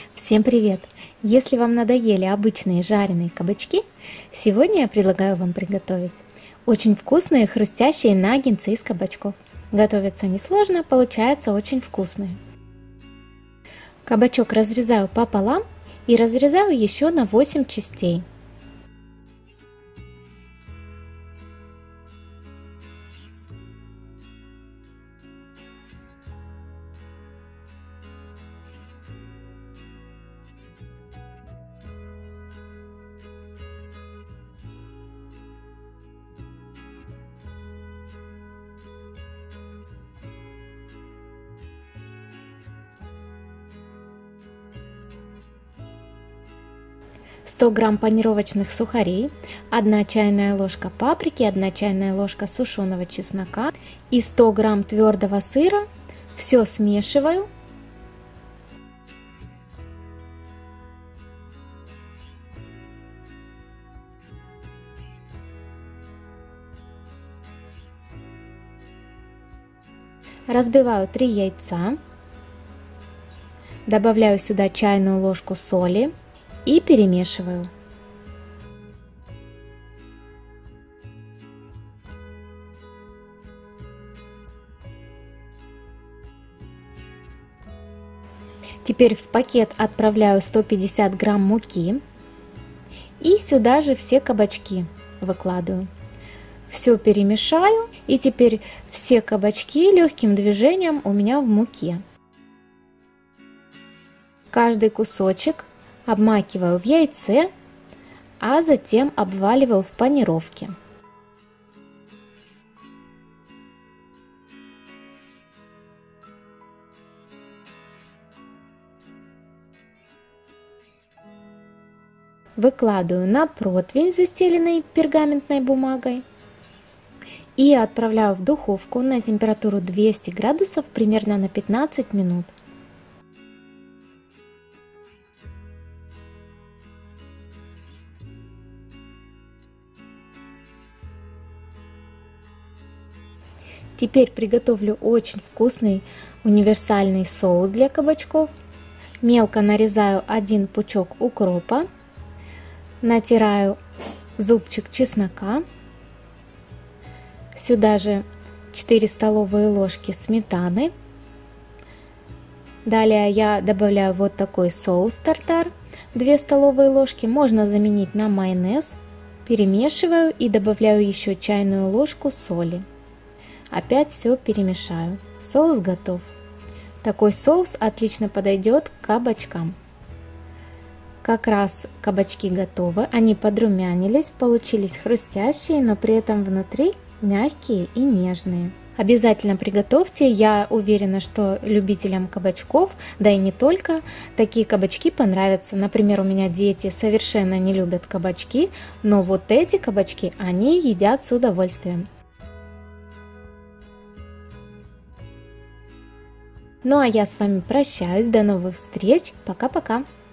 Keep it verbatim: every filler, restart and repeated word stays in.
Всем привет! Если вам надоели обычные жареные кабачки, сегодня я предлагаю вам приготовить очень вкусные хрустящие наггетсы из кабачков. Готовятся несложно, получается очень вкусные. Кабачок разрезаю пополам и разрезаю еще на восемь частей. сто грамм панировочных сухарей, одна чайная ложка паприки, одна чайная ложка сушеного чеснока и сто грамм твердого сыра. Все смешиваю. Разбиваю три яйца. Добавляю сюда чайную ложку соли и перемешиваю. Теперь в пакет отправляю сто пятьдесят грамм муки и сюда же все кабачки выкладываю. Все перемешаю, и теперь все кабачки легким движением у меня в муке. Каждый кусочек обмакиваю в яйце, а затем обваливаю в панировке. Выкладываю на противень, застеленный пергаментной бумагой, и отправляю в духовку на температуру двести градусов примерно на пятнадцать минут. Теперь приготовлю очень вкусный универсальный соус для кабачков. Мелко нарезаю один пучок укропа, натираю зубчик чеснока, сюда же четыре столовые ложки сметаны. Далее я добавляю вот такой соус тартар, две столовые ложки, можно заменить на майонез. Перемешиваю и добавляю еще чайную ложку соли. Опять все перемешаю. Соус готов. Такой соус отлично подойдет к кабачкам. Как раз кабачки готовы, они подрумянились, получились хрустящие, но при этом внутри мягкие и нежные. Обязательно приготовьте, я уверена, что любителям кабачков, да и не только, такие кабачки понравятся. Например, у меня дети совершенно не любят кабачки, но вот эти кабачки они едят с удовольствием. Ну а я с вами прощаюсь, до новых встреч, пока-пока!